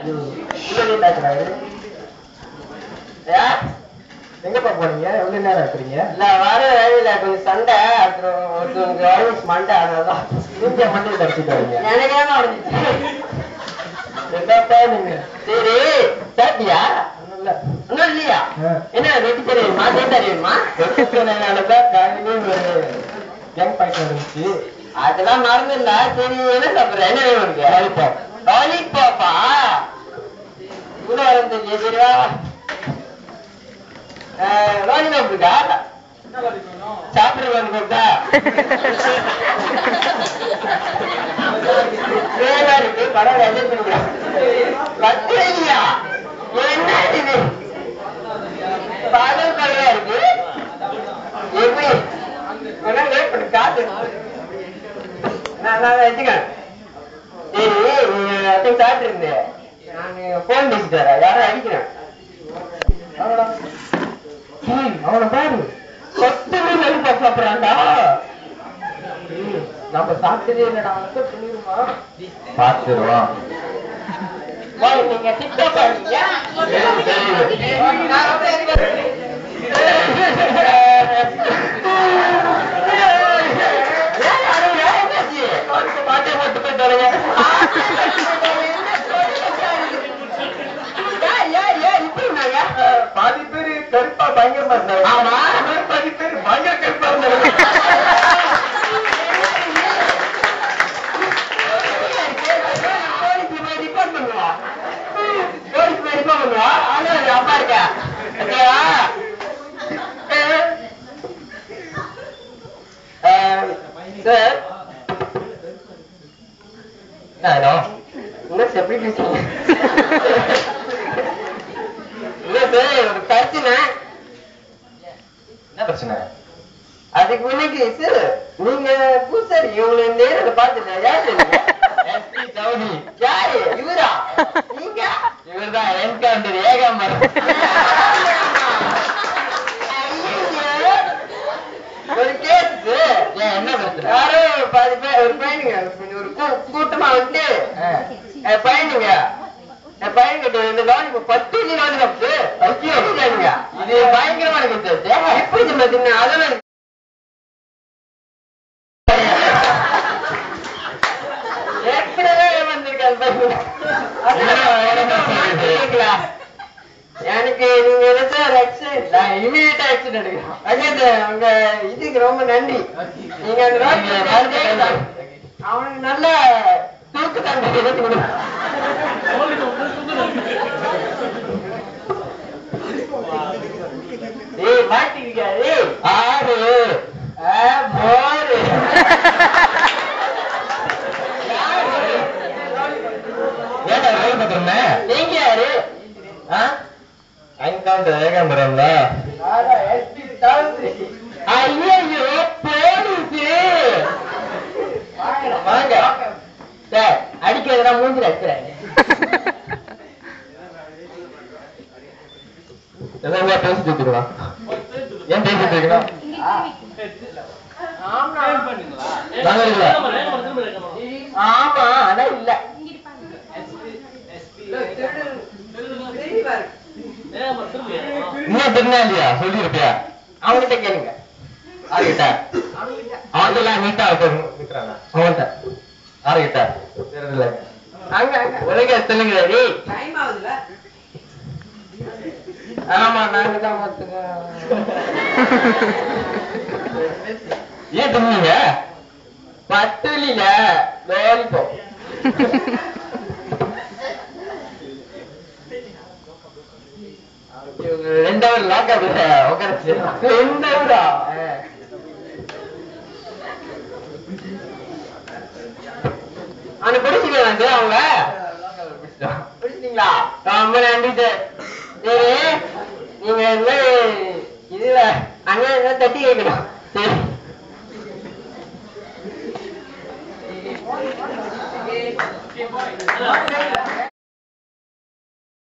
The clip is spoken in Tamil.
எங்கப்பா போனீங்க? எவ்வளவு நேரம் இருக்கிறீங்க? இல்ல வர வேலையில கொஞ்சம் சண்டை, அப்புறம் ஒருத்தவனுக்கு மண்டை, அதனாலதான் நீங்க மண்டையை தடிச்சிட்டு வரீங்க. எனக்கே உடஞ்சிச்சு. என்னப்பா நீங்க? சரி சாப்பிட்டியா? ஒண்ணும் இல்லையா? என்ன ரொட்டி தெரியுமா? தெரியுமா? ரொட்டினாலதான் காலையிலே ஒரு கேங் பாய்ட் இருந்துச்சு. அதெல்லாம் மறந்துடல. சரி என்ன சாப்பிடுற? என்ன வேணும் உனக்கு? லாலிபாப். லாலிபாப்பா? கூட வந்து சரிவா லாலிபாப் இருக்கா? சாப்பிடுற லாலிபாப்பா இருக்கு. பரவாயில்ல, அட்ஜஸ்ட் பண்ணிக்கலாம். பத்து இல்லையா? என்ன இது பாடல் கலையா இருக்கு? எப்படி லேட் பண்ணு காசு நான் வச்சுக்கேன். சரி நீங்க சாப்பிட்டு இருந்தேன். நான் போன் பேசிட்டு வரேன். யாரும் அடிக்கிறேன். அவனை பாரு, 10 லாலிபாப் சாப்பிடறான்டா. நம்ம சாப்பிட்டதே இல்லடா. சொல்லிருமா? பாத்துருவான். நீங்க டிக்டாக் பாருங்க. பாதி பேரு கருப்பா பயங்கரமா இருந்தாங்க. ஆமா, பாதி பேரு பயங்கர கருப்பா இருந்தாங்க. அப்பா இருக்க சார். என்ன எப்படி பேசுறீங்க? இல்ல சார், ஒரு பிரச்சனை. என்ன பிரச்சனை? அதுக்கு முன்னாடி சார், நீங்க பூசாரி இவங்களை நேரில் பார்த்துல யாரு? யாரு இவரா? நீங்க இவர்தான் என்கவுண்டர் ஏகாம்பரம். ஒரு கேஸ். என்ன பிரச்சனை? யாரோ பாதி பேர் ஒரு பையனுங்க ஒரு கூட்டமா வந்து பையனுங்க பையன்கிட்ட இந்த லாலிபாப் 10 லாலிபாப் இது பயங்கரமான கருத்து. எப்படி பார்த்தீங்கன்னா அதெல்லாம் எனக்கு நீங்க இமீடியட் ஆக்சன் எடுக்கிறோம். உங்க இதுக்கு ரொம்ப நன்றி. நீங்க அந்த அவனுக்கு நல்ல தூக்கு தண்டனை எடுத்து கொடுங்க. மாட்டிருக்காரு ஆறு போரு. நீங்க யாரு? என்கவுண்டர் ஏகாம்பரம்ல. ஐயோ போலீஸ் வாங்க சார். அடிக்கிறதுனா மூஞ்சில அடிக்கிறாங்க. பேசிட்டு இருக்கிறான். ஏன் பேசிட்டு இருக்கிறான்? ஆமா ஆனா இல்ல. இன்னும் தெரிஞ்சா இல்லையா? சொல்லிருப்பியா? அவங்ககிட்ட கேளுங்க. யாருகிட்ட? அவங்கெல்லாம் நீட்டா இருக்கிறாங்க. அவங்கள்ட்ட யாருகிட்ட? தெரியல. அங்க உலக சொல்லுங்க. ஆமா நாங்க தான் பார்த்துக்க. ஏன் தெரிஞ்சீங்க? 10 லாலிபாப். ரெண்டாவது லாக்கா உட்காரச்சு. 2 ஹவரா? அவனை பிடிச்சிக்கலாம் சார். அவங்க பிடிச்சிட்டீங்களா? ரொம்ப நன்றி சார். சரி நீங்க என்ன இதுல அங்க என்ன தட்டி கேட்கணும். சரி